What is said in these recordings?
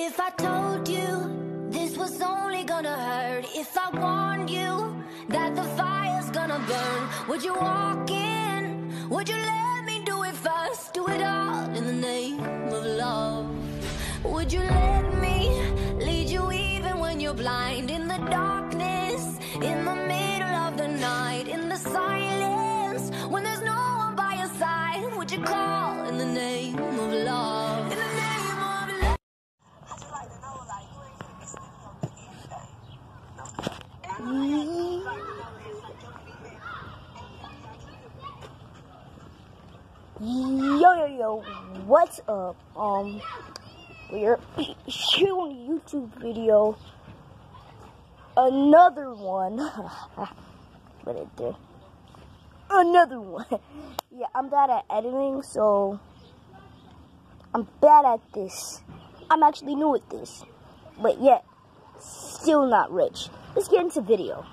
If I told you this was only gonna hurt, if I warned you that the fire's gonna burn, would you walk in? Would you let me do it first? Do it all in the name of love. Would you let me lead you even when you're blind? In the darkness, in the middle of the night, in the silence, when there's no one by your side, would you call in the name of love? In the name of love. Yo, what's up? We're shooting a YouTube video. Another one. What it did. Another one. Yeah, I'm bad at editing, so I'm bad at this. I'm actually new at this. But yet, still not rich. Let's get into video.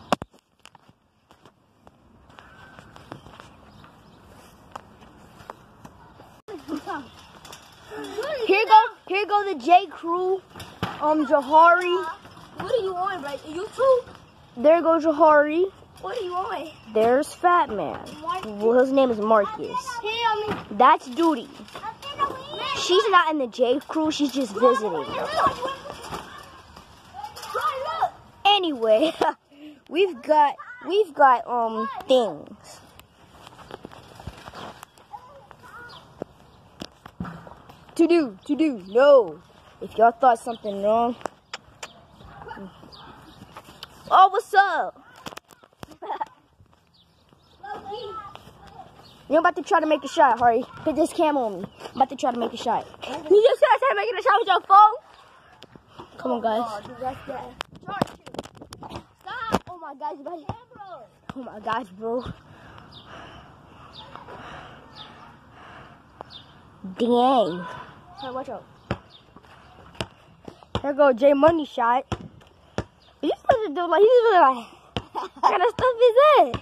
Here go the J crew. Jahari. What do you want, bro? You too? There goes Jahari. What do you want? There's Fat Man. Well, his name is Marcus. That's Duty. She's not in the J crew. She's just visiting. Anyway, we've got things. To do, no. If y'all thought something wrong. Oh, what's up? You're about to try to make a shot, Harry. Put this cam on me. I'm about to try to make a shot. You just started making a shot with your phone? Come on, guys. Stop. Oh, my gosh, buddy. Oh, my gosh, bro. Dang. Hey, watch out. There go J Money shot. He's supposed to do like what kind of stuff is that?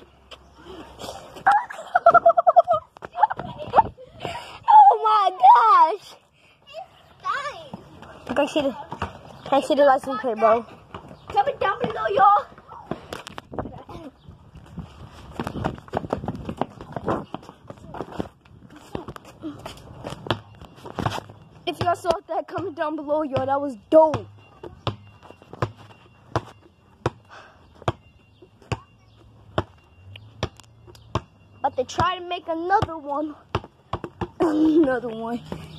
Oh my gosh! Can I see the license plate, bro? Comment down below, y'all. If y'all saw that, comment down below, y'all. That was dope. But they try to make another one. Another one.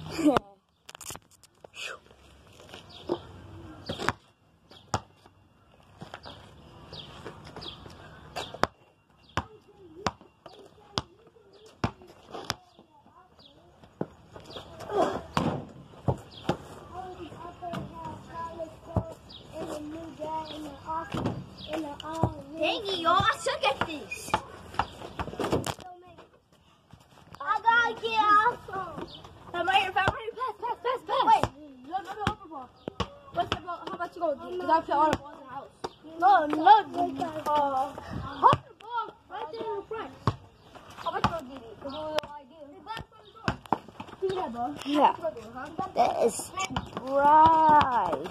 Dang it, y'all. I suck at this. I gotta get off. I'm right here. Pass. Wait. No, overball. What's the ball? How about you go? Because I play all the balls in the house. No. Hold the ball right there in the front. How about you go get it? Because it was your idea. It's back from the door. Give me that ball. Yeah. That is right.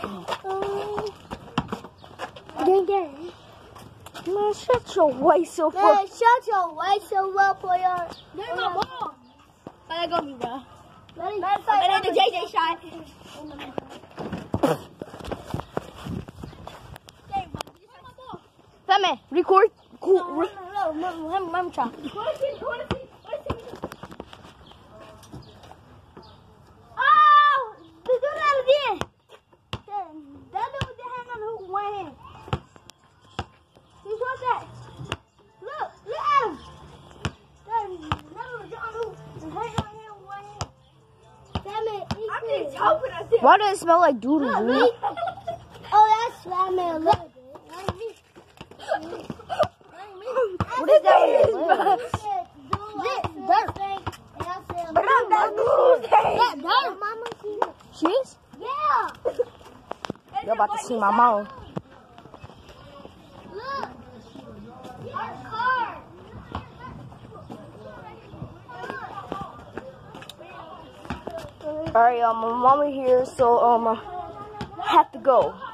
Dang. Man, shut your way so far. Man, shut your way so well for your... There's my ball. Let it go, me, bro. Let it the JJ shot. Fat man, record. Cool. No, let me try. Oh! Do that again. That dude did hang on the hoop one hand. What's that? Look at him. Why does it smell like doodle? Oh, that's Fat Man. Look. What is that? But I'm not doodle. She is? Yeah. You're about to see my mom. Look. Our car. Alright, my mama here, so have to go.